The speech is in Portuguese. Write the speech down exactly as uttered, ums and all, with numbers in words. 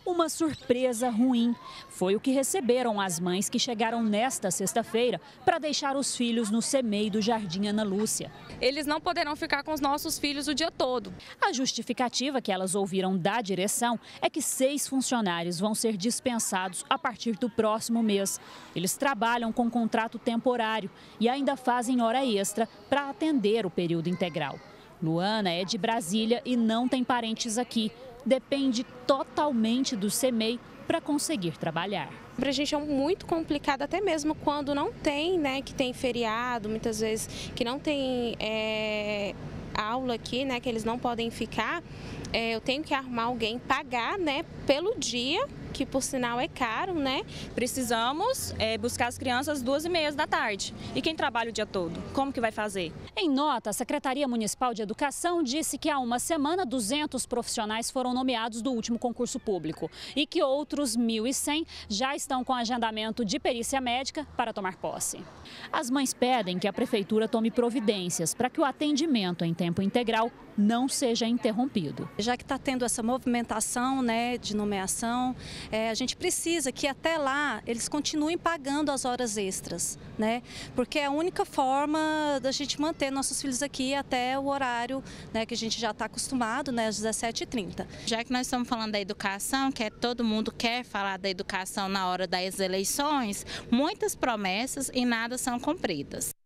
Uma surpresa ruim foi o que receberam as mães que chegaram nesta sexta-feira para deixar os filhos no C M E I do Jardim Ana Lúcia. Eles não poderão ficar com os nossos filhos o dia todo. A justificativa que elas ouviram da direção é que seis funcionários vão ser dispensados a partir do próximo mês. Eles trabalham com contrato temporário e ainda fazem hora extra para atender o período integral. Luana é de Brasília e não tem parentes aqui. Depende totalmente do C M E I para conseguir trabalhar. Para a gente é muito complicado, até mesmo quando não tem, né, que tem feriado, muitas vezes que não tem é, aula aqui, né, que eles não podem ficar. É, eu tenho que arrumar alguém, pagar, né, pelo dia, que por sinal é caro, né? Precisamos é, buscar as crianças às duas e meia da tarde. E quem trabalha o dia todo? Como que vai fazer? Em nota, a Secretaria Municipal de Educação disse que há uma semana duzentos profissionais foram nomeados do último concurso público e que outros mil e cem já estão com agendamento de perícia médica para tomar posse. As mães pedem que a Prefeitura tome providências para que o atendimento em tempo integral não seja interrompido. Já que está tendo essa movimentação, né, de nomeação, é, a gente precisa que até lá eles continuem pagando as horas extras, né? Porque é a única forma da gente manter nossos filhos aqui até o horário, né, que a gente já está acostumado, né, às dezessete e trinta. Já que nós estamos falando da educação, que é, todo mundo quer falar da educação na hora das eleições, muitas promessas e nada são cumpridas.